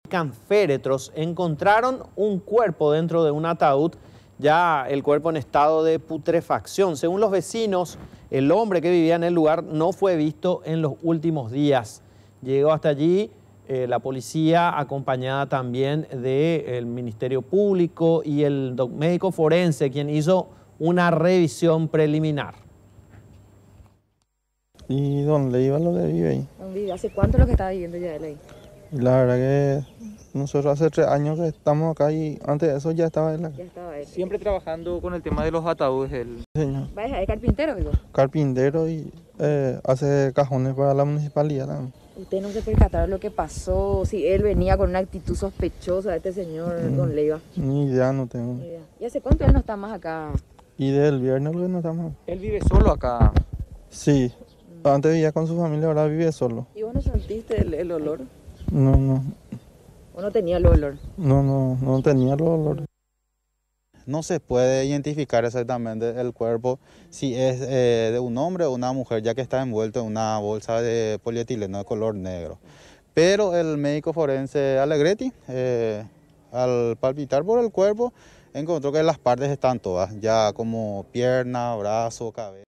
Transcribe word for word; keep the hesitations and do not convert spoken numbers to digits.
identifican féretros. Encontraron un cuerpo dentro de un ataúd, ya el cuerpo en estado de putrefacción. Según los vecinos, el hombre que vivía en el lugar no fue visto en los últimos días. Llegó hasta allí eh, la policía, acompañada también del Ministerio Público y el médico forense, quien hizo una revisión preliminar. ¿Y dónde iba lo que vive ahí? ¿Dónde ¿Hace cuánto es lo que estaba viviendo ya él ahí? La verdad que nosotros hace tres años que estamos acá y antes de eso ya estaba él acá. Ya estaba él. Siempre trabajando con el tema de los ataúdes. El... Señor. ¿Es carpintero, digo? Carpintero y eh, hace cajones para la municipalidad también. ¿Usted no se percataron lo que pasó? Si él venía con una actitud sospechosa, este señor Mm, Don Leiva. Ni idea no tengo. Ni idea. ¿Y hace cuánto él no está más acá? Y del viernes lo que no estamos. Él vive solo acá. Sí, antes vivía con su familia, ahora vive solo. ¿Y vos no sentiste el, el olor? No, no, ¿O no tenía el olor? no, no, no tenía los olores. No se puede identificar exactamente el cuerpo si es eh, de un hombre o una mujer, ya que está envuelto en una bolsa de polietileno de color negro. Pero el médico forense Allegretti, eh, al palpitar por el cuerpo, encontró que las partes están todas, ya como pierna, brazo, cabeza.